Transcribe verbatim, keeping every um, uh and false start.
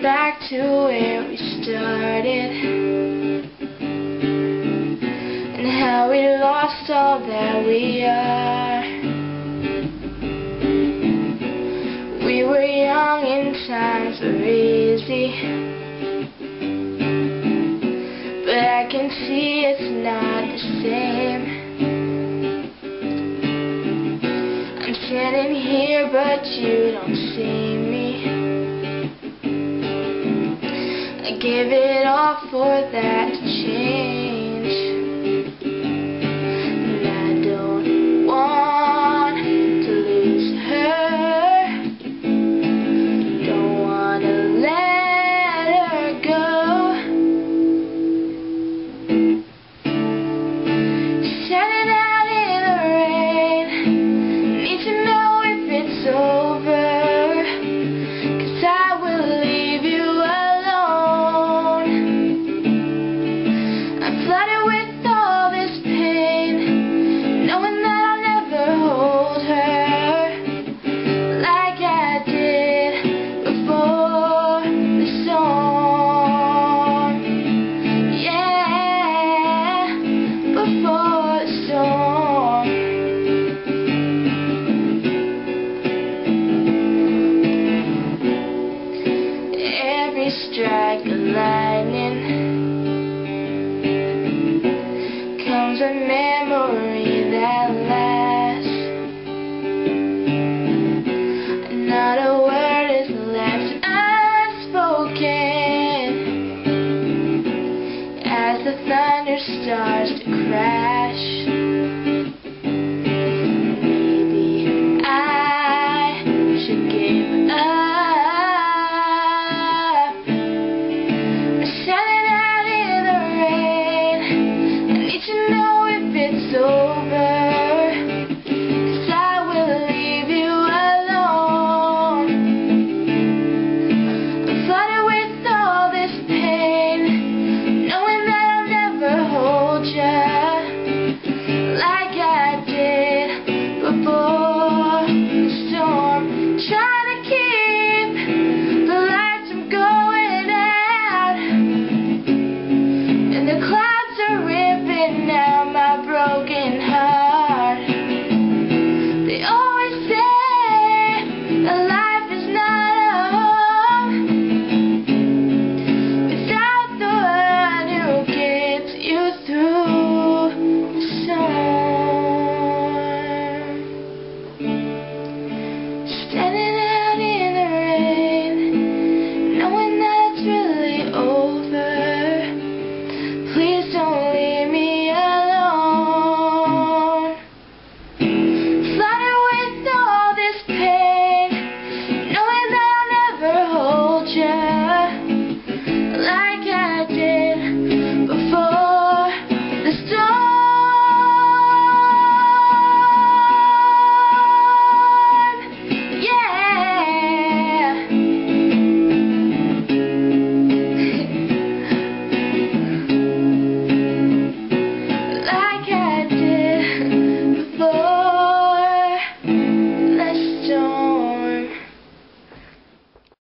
back to where we started, and how we lost all that we are. We were young and times were easy, but I can see it's not the same. I'm standing here but you don't see me. I gave it all for that to change, and I don't want to lose her. Don't want to let her go. Standing out in the rain, need to know if it's over, 'cause I will leave you alone. I'm flooded with all this pain, knowing that I'll never hold her like I did before the storm. Yeah, before the storm. Every strike of light